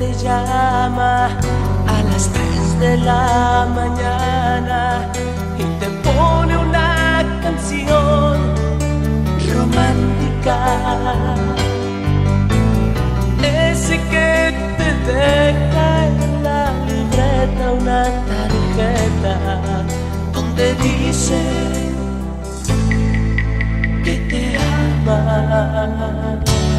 te llama a las 3 de la mañana y te pone una canción romántica. Ese que te deja en la libreta una tarjeta donde dice que te ama.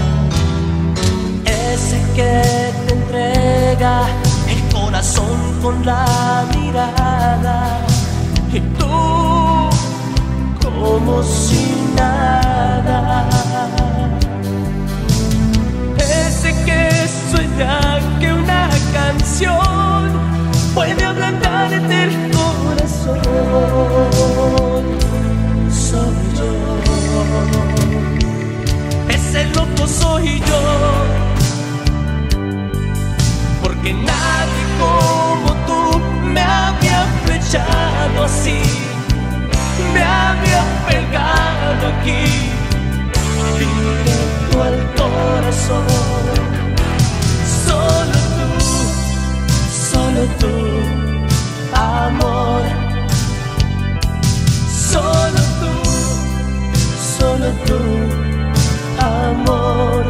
Ese que te entrega el corazón con la mirada y tú como si nada. Ese que sueña que una canción puede ablandarte el corazón. Soy yo. Ese loco soy yo. Porque nadie como tú me había flechado así, me había pegado aquí, directo al corazón. Solo tú, amor. Solo tú, amor.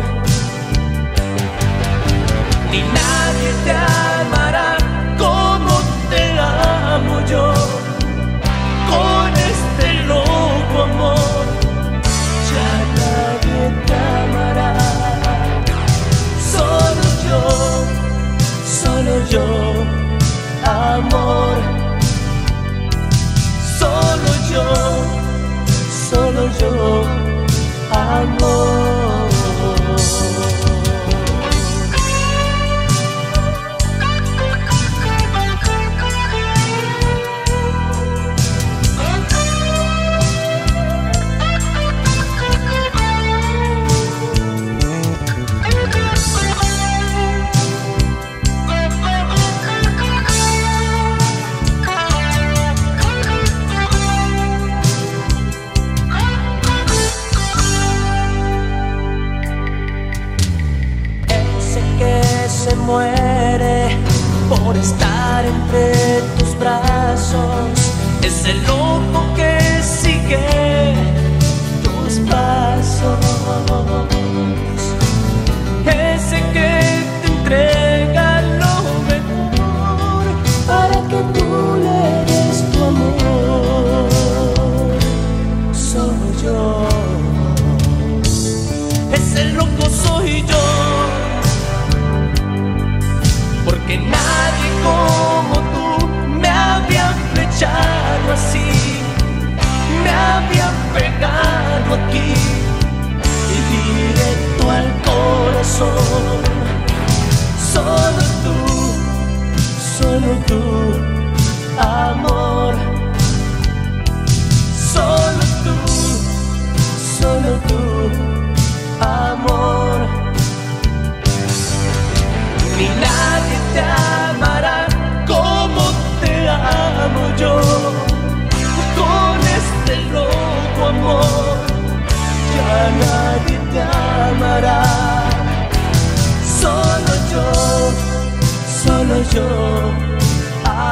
Ni nadie te amará como te amo yo, con este loco amor. Ya nadie te amará. Solo yo, amor. Solo yo, amor. Se muere por estar entre tus brazos. Es el loco que sigue tus pasos. Ese que te entrega lo mejor para que tú le des tu amor. Soy yo. Ese loco soy yo. Porque nadie como tú me había flechado así, me había pegado aquí y directo al corazón. Solo tú, amor. Solo tú, amor. Ni nadie te amará como te amo yo, con este loco amor. Ya nadie te amará. Solo yo,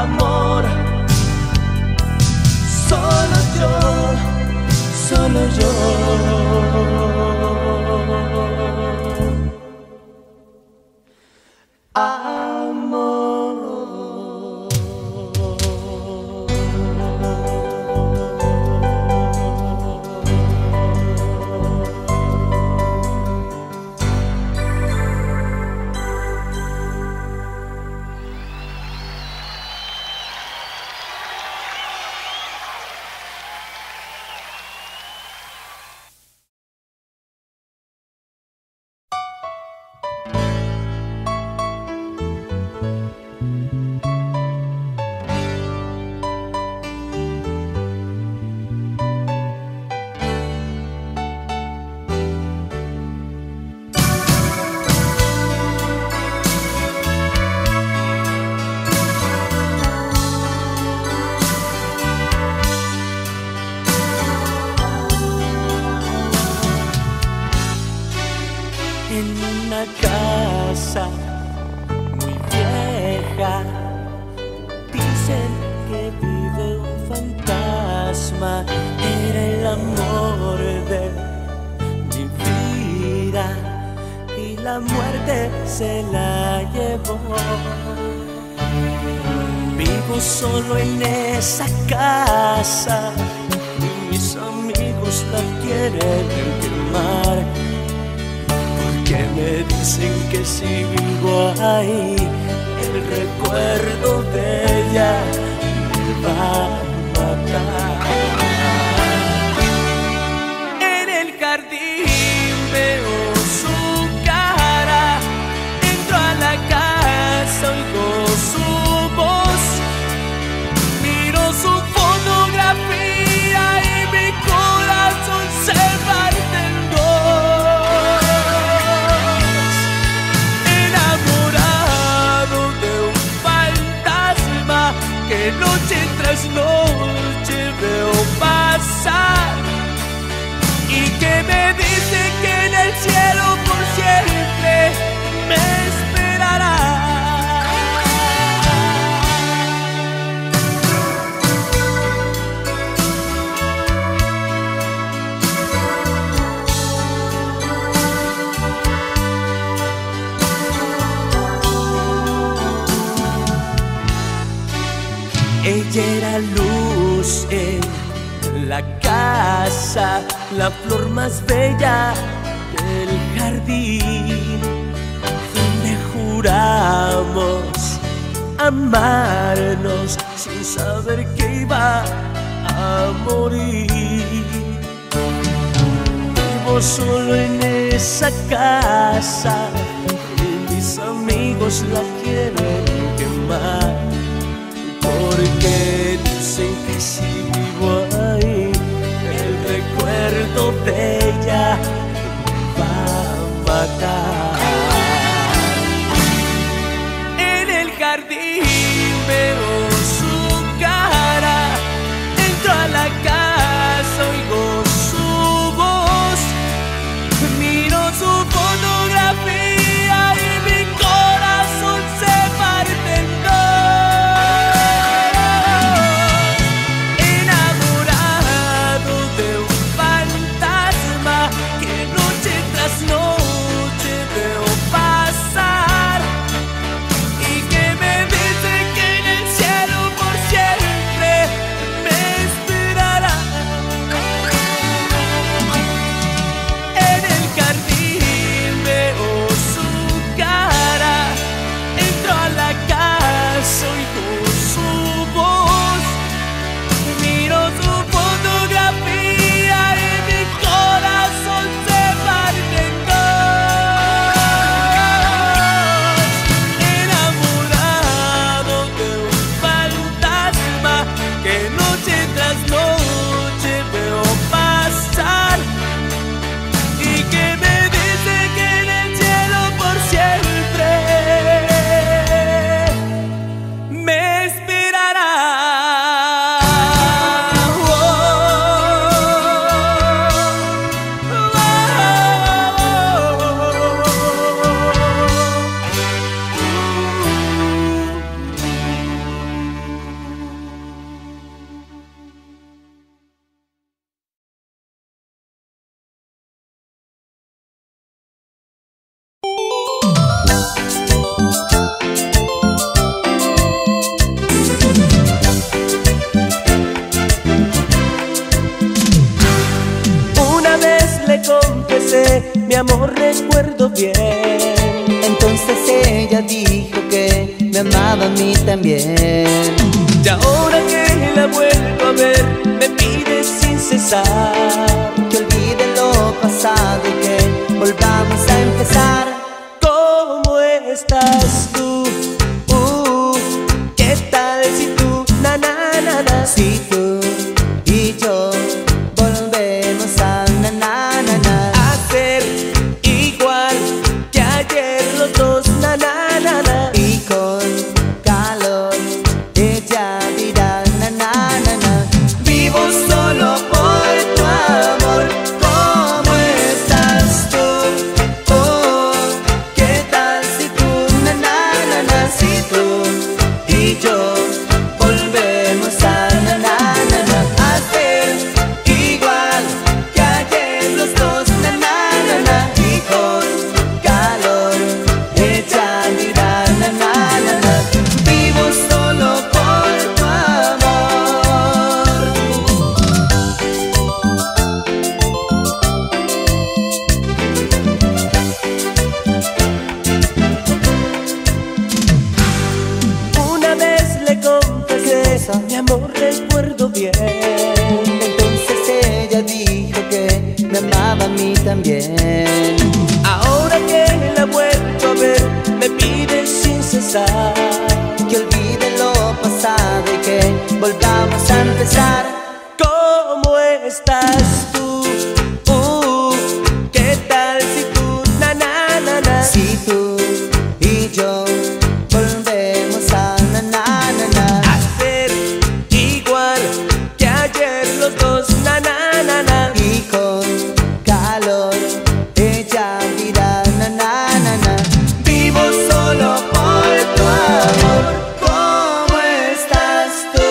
se la llevó. Vivo solo en esa casa y mis amigos la quieren quemar, porque me dicen que si vivo ahí el recuerdo de ella me va a matar. En el jardín veo su cara, entro a la casa, oigo su voz, miro su fotografía y mi corazón se parte en dos. Enamorado de un fantasma que noche tras noche veo pasar y que me dice que en el cielo por siempre me esperará. Ella era luz en la casa, la flor más bella del jardín, donde juramos amarnos sin saber que iba a morir. Vivo solo en esa casa y mis amigos la quieren quemar, porque dicen que si vivo ahí el recuerdo de ella me va a matar. En el jardín veo su cara, entro a la casa, oigo su voz, miro su fotografía y mi corazón se parte en dos. Enamorado de un fantasma que noche tras noche veo pasar y que me dice que en el cielo por siempre me esperará. En el jardín veo su cara, entro a la casa, oigo su voz, miro su fotografía y mi corazón se parte en dos. Enamorado de un fantasma que noche tras noche veo pasar y que me dice que en el cielo por siempre me esperará. Una vez le confesé mi amor, recuerdo bien. Entonces ella dijo que me amaba a mí también. Y ahora que la vuelvo a ver, me pide sin cesar Que olvide lo pasado y que volvamos a empezar. ¿cómo estás tú? ¿Qué tal si tú, na na na na? Si tú y yo volvemos a na na na na. Hacer igual que ayer los dos, na na na na. Y con calor ella dirá na na na na. Vivo solo por tu amor. ¿Cómo estás tú? ¿Qué tal si tú na na na na? Si tú y yo volvemos a na na na na. Hacer igual que ayer los dos, na na na na. Y con calor ella recuerdo bien. Entonces ella dijo que me amaba a mí también. Ahora que la he vuelto a ver, me pide sin cesar que olvide lo pasado y que volvamos a empezar. ¿Cómo estás tú? ¿Qué tal si tú, na na na na? Si tú y yo volvemos a na na na na. Hacer igual que ayer los dos, na na na na. Y con calor ella dirá na na na na. Vivo solo por tu amor. ¿Cómo estás tú?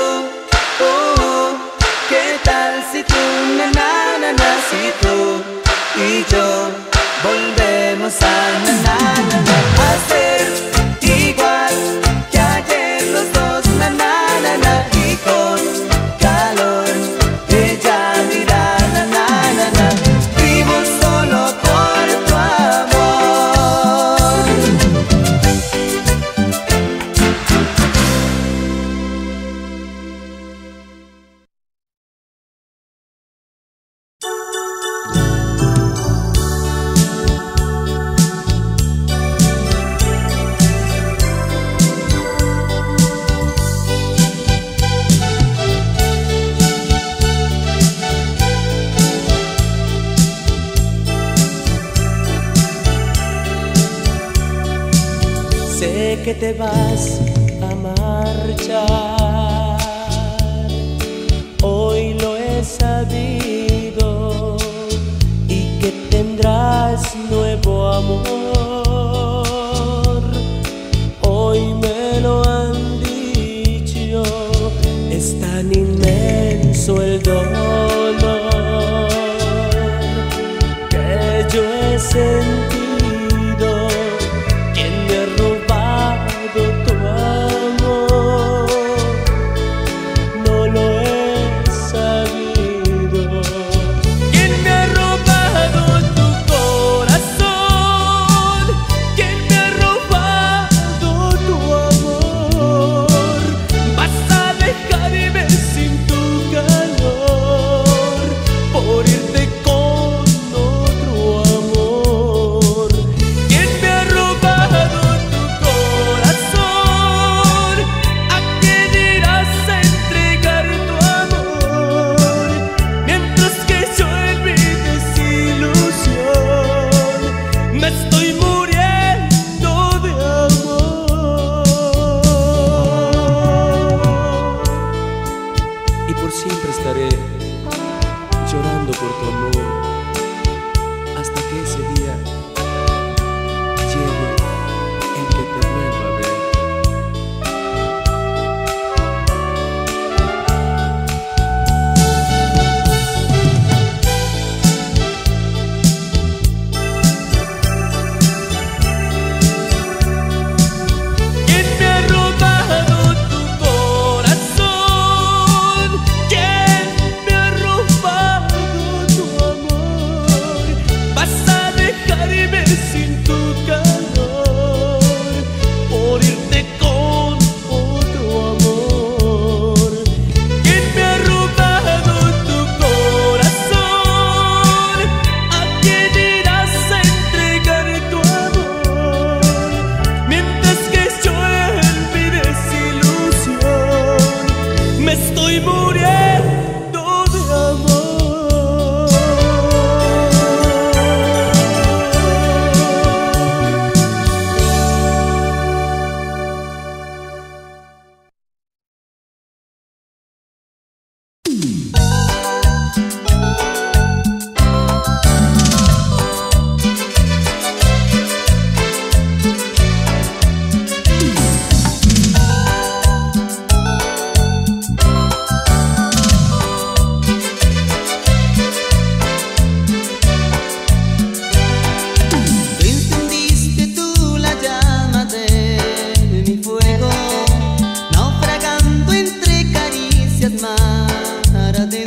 ¿Qué tal si tú na na na na? Si tú y yo volvemos a na na na na. Hacer igual que ayer los dos, na na na na. Y con calor ella dirá na na na na. Vivo solo por tu amor. Sé que te vas a marchar, hoy lo he sabido, y que tendrás nuevo amor. Hoy me lo han dicho, es tan inmenso el dolor que yo he sentido. ¿Quién me ha robado tu amor? No lo he sabido. ¿Quién me ha robado tu corazón? ¿Quién me ha robado tu amor? Vas a dejarme sin tu calor por irte con otro amor. ¿Quién me ha robado tu corazón? ¿A quién irás a entregar tu amor? Mientras que yo en mi desilusión me estoy muriendo de amor. Y por siempre estaré llorando por tu amor hasta que ese día llegue en que te vuelva a ver. ¿Quién me ha robado tu corazón? ¿Quién me ha robado tu amor? Vas a dejarme sin tu calor por irte con otro amor. ¿Quién me ha robado tu corazón? ¿A quién irás a entregar tu amor? Mientras que yo en mi desilusión me estoy muriendo de amor. Encendiste tú la llama de mi fuego, naufragando entre caricias mar adentro.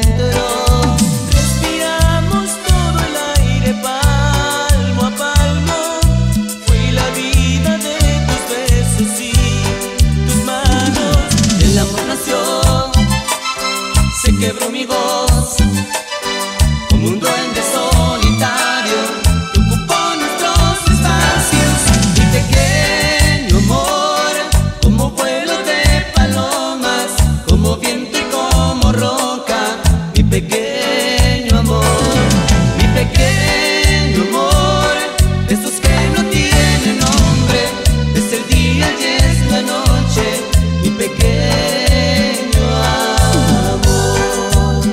quebró mi voz, como un duende solitario que ocupó nuestros espacios. Mi pequeño amor, como vuelo de palomas, como viento y como roca. Mi pequeño amor, mi pequeño amor, de esos que no tienen nombre, es el día y es la noche. Mi pequeño amor,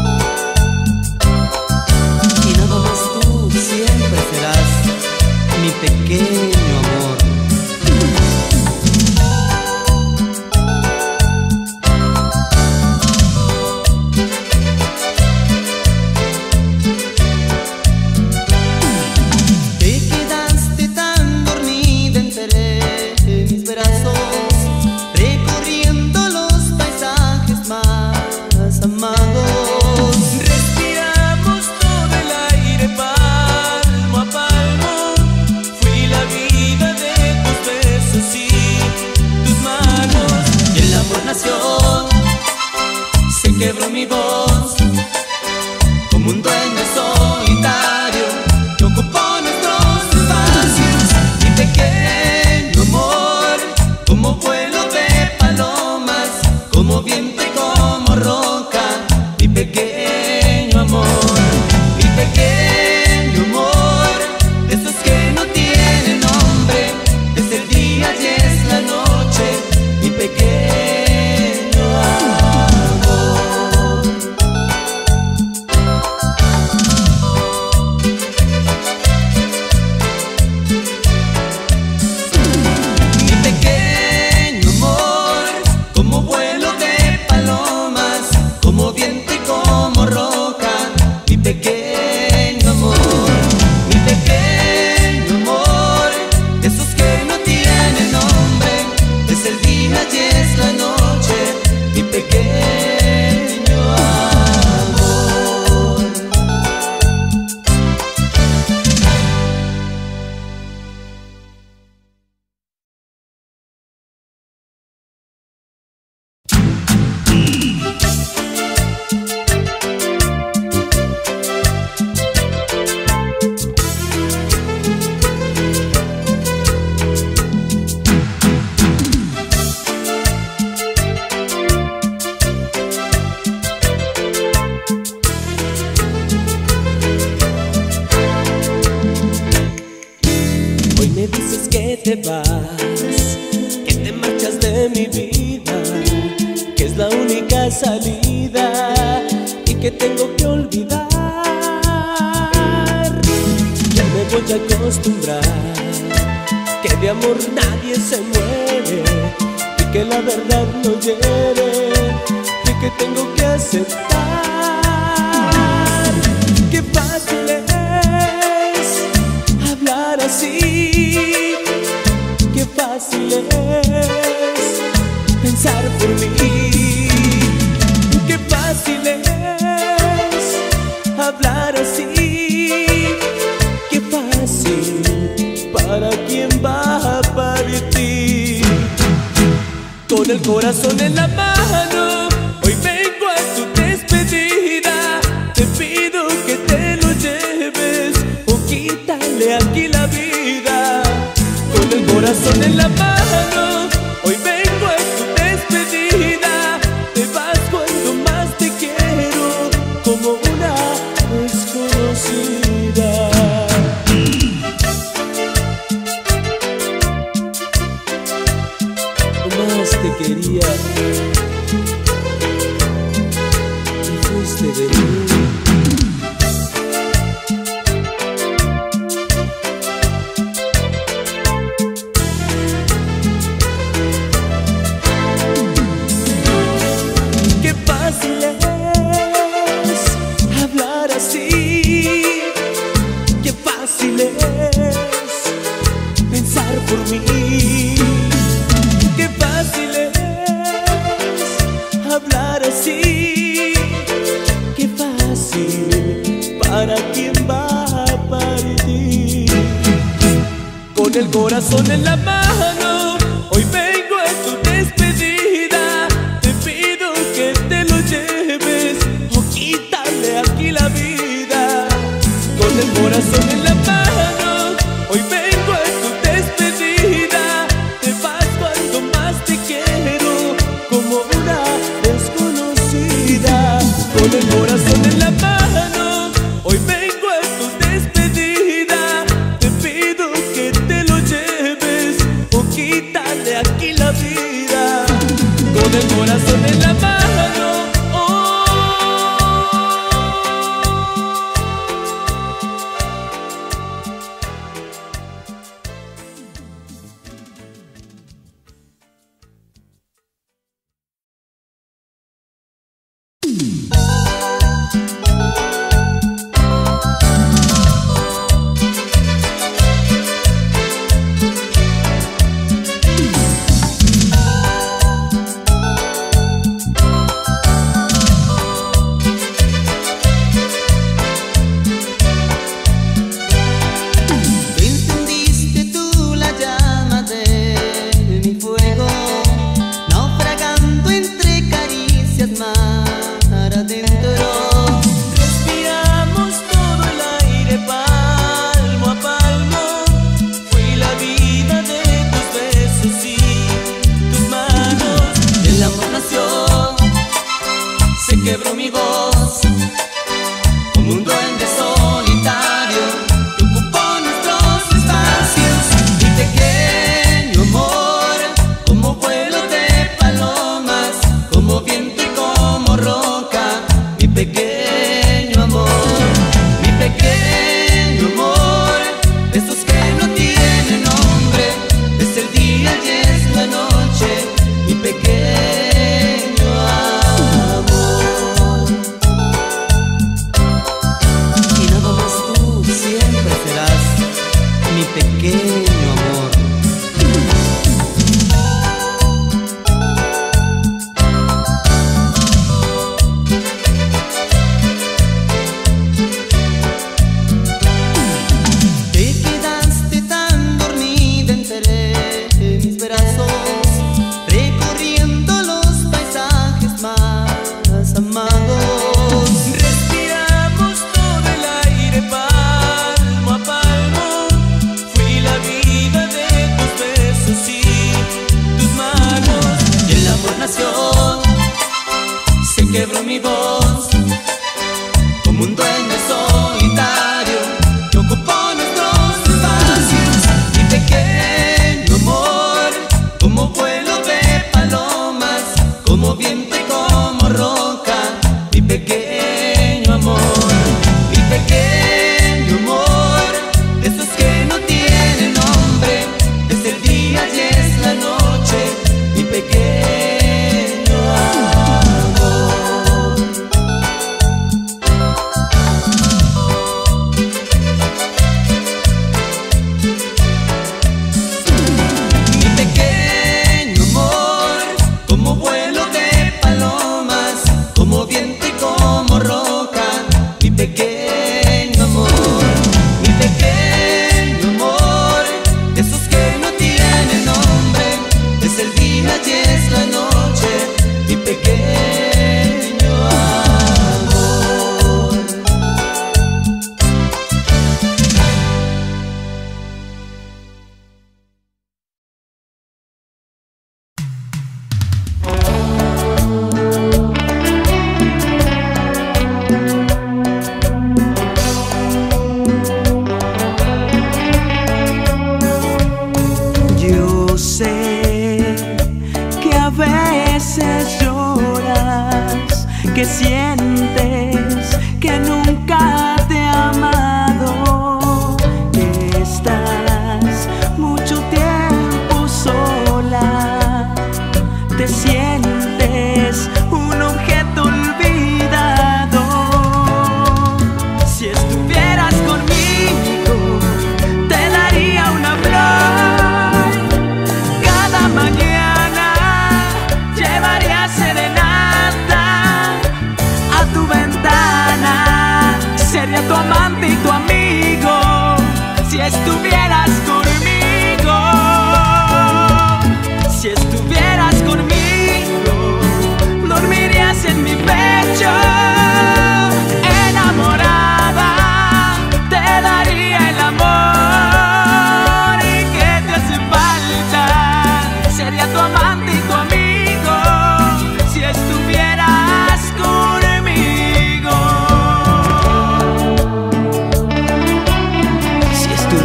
y nada más tú siempre serás mi pequeño amor. Te quedaste tan dormida entre mis brazos, recorriendo los paisajes más amados. Respiramos todo el aire palmo a palmo. Fui la vida de tus besos y tus manos. Y el amor nació, se quebró mi voz, como un duende solitario que ocupó nuestros espacios. Mi pequeño amor, como vuelo de palomas, como viento y como roca. Mi pequeño amor, mi pequeño amor, de esos que no tienen nombre, es el día y es la noche. Mi pequeño amor. Mi pequeño amor, como vuelo de palomas, como viento y como roca. Mi pequeño amor, mi pequeño amor, de esos que no tienen nombre, es el día y es la noche. Mi pequeño amor. Hoy me dices que te vas, que te marchas de mi vida, que es la única salida y que tengo que olvidar. Ya me voy a acostumbrar, que de amor nadie se muere y que la verdad no hiere y que tengo que aceptar. Qué fácil es hablar así, qué fácil es pensar por mí, qué fácil es hablar así, qué fácil para quien va a partir. Con el corazón en la mano, hoy vengo a tu despedida. Te pido que te lo lleves o quítale aquí la vida. Con el corazón en la mano, hoy vengo a tu despedida. Te vas cuando más te quiero, como una desconocida. Más te quería y fuiste de mí. Qué fácil es hablar así, qué fácil es pensar por mí, qué fácil es hablar así, qué fácil para quien va a partir. Con el corazón en la mano, hoy vengo a tu despedida. Te pido que te lo lleves corazón en la mano, hoy vengo a tu despedida. Te vas cuando más te quiero, como una desconocida. Con el corazón en la mano, hoy vengo a tu despedida. Te pido que te lo lleves o quítale aquí la vida. Con el corazón en la mano. Quebró mi voz como un duende solitario que ocupó nuestros espacios. Mi pequeño amor, como vuelo de palomas, como viento y como roca. Mi pequeño amor, esos que no tienen nombre. Es el día y es la noche, mi pequeño amor. Y nada más tú siempre serás mi pequeño amor. Te quedaste tan dormida entre mis brazos, recorriendo los paisajes más amados. Respiramos todo el aire palmo a palmo. Fui la vida de tus besos y tus manos. Y el amor nació, se quebró mi voz como un duende solitario que ocupó nuestros espacios. Mi pequeño amor, como vuelo de palomas, como viento y como roca. Mi pequeño amor, esos que no tienen nombre. Es el día y es la noche, mi pequeño amor. Mi pequeño amor, como vuelo de palomas, como viento y como roca. Mi pequeño amor, esos que no tienen nombre. Es el día y es la noche, mi pequeño amor. Yo sé que a veces lloras, que sientes que nunca te he amado, que estás mucho tiempo sola, te sientes un objeto olvidado. Si estuvieras conmigo, te daría una flor. Cada mañana llevaría serenata a tu ventana.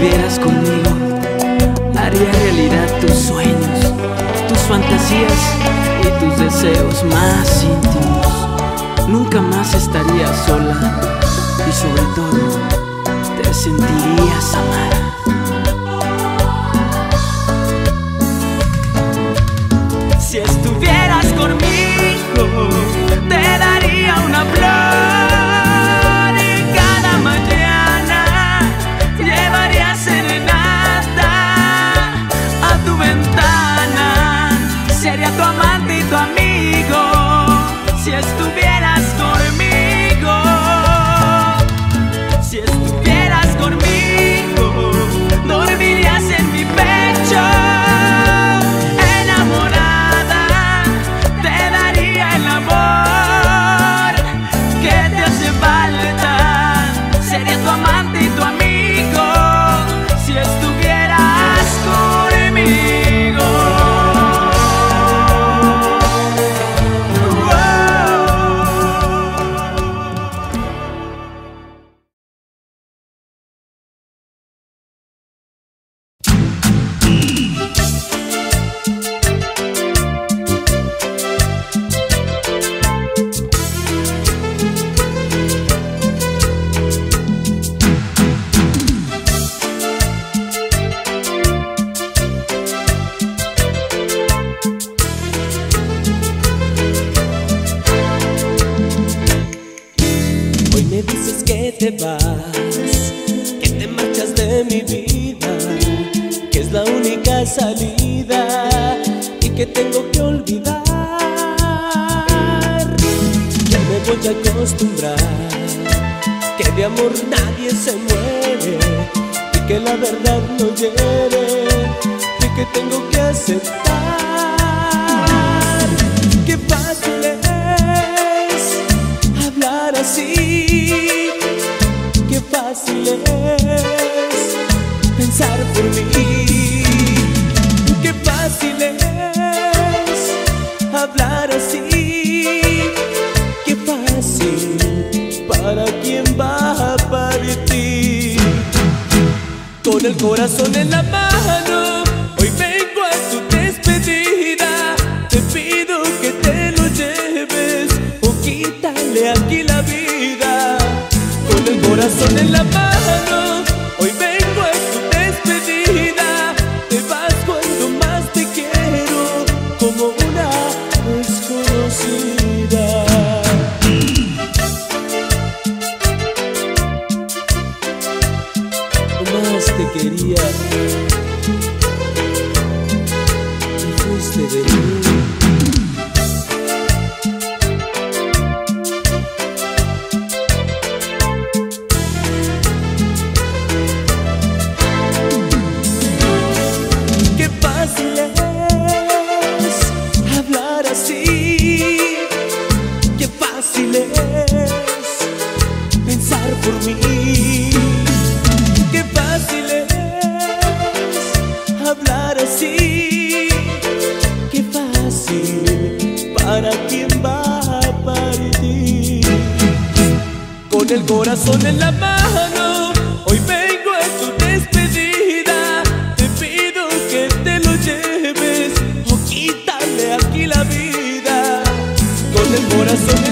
estuvieras conmigo, haría realidad tus sueños, tus fantasías y tus deseos más íntimos. Nunca más estarías sola y sobre todo te sentirías amada. Si estuvieras conmigo, te daría una flor y cada mañana llevaría serenata a tu ventana. Sería tu amante y tu amigo si estuvieras conmigo. Si estuvieras conmigo, dormirías en mi pecho. Te vas, que te marchas de mi vida, que es la única salida y que tengo que olvidar. Ya me voy a acostumbrar que de amor nadie se muere y que la verdad no hiere y que tengo que aceptar. Qué fácil es hablar así, qué fácil es pensar por mí, qué fácil es hablar así, qué fácil para quien va a partir. Con el corazón en la mano, hoy vengo a tu despedida. Te pido que te lo lleves o quítale aquí la vida. Con el corazón en la mano, hoy vengo a tu despedida. Te vas cuando más te quiero, como una desconocida. Más te quería y fuiste de mí. Por mí, qué fácil es hablar así, qué fácil para quien va a partir. Con el corazón en la mano, hoy vengo a tu despedida. Te pido que te lo lleves o quítale aquí la vida. Con el corazón